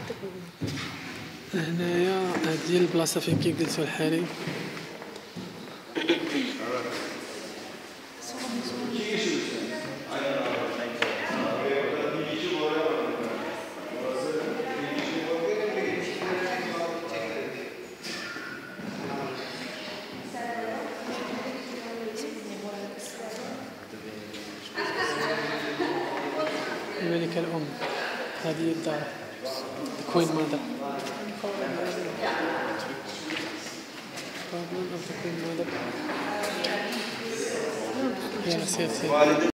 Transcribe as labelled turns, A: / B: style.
A: هنايا هاد هي البلاصه فين كيجلسوا الحريم. الملكة الأم، هذه هي الدار كوين مادر. Queen mother. Yes, yes, yes.